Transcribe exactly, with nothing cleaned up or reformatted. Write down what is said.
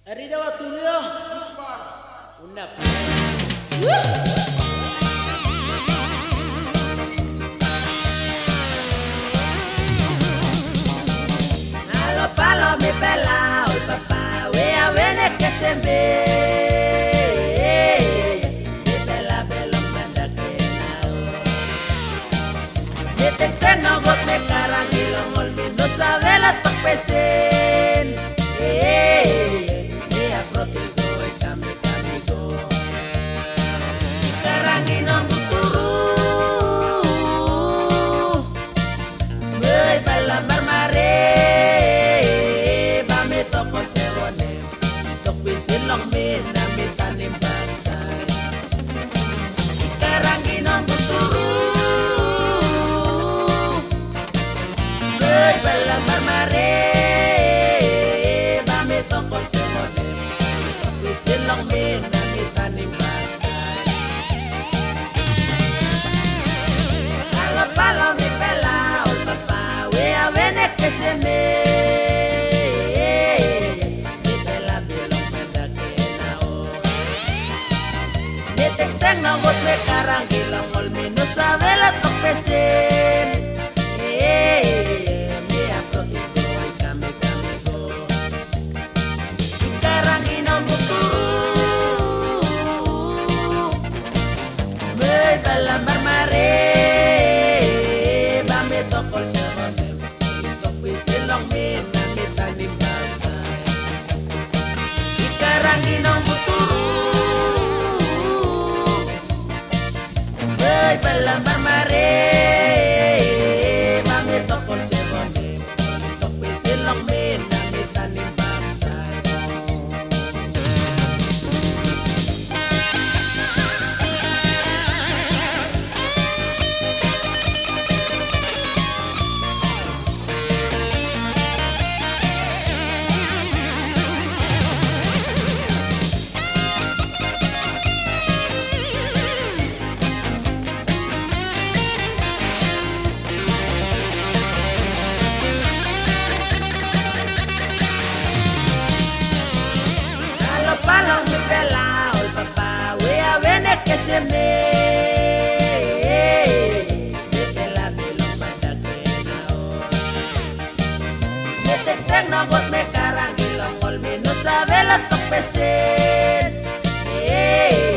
Arida waktunya undap. Halo palo mi pela ol papá we a vene que se ve. Mi pela belo manda que nao. Mi te creno got me carangilong ol mi no sabe la topesen. Silong mina mitanim bagsay Ikarang inong buturu Goy balang marmare Bami toko semonem Tapi silong mina mitanim bagsay Halo palo mi pela ol papa We avene que se me no got me karang gilang ol mi no sabe la topesen eh mi aprotigo ay kami kami go karang inong buturu me bala marmare ba me tokol sa manem topisilong mi na mi tanim bagsay karang inong Bala marmare Mami tokol sebone Topi silong mina mitanim bagsay Palong mi pela ol papá we a vene que se me mi pela belong manda que nao mi te no got me karang ilong ol mi no sabe la topesen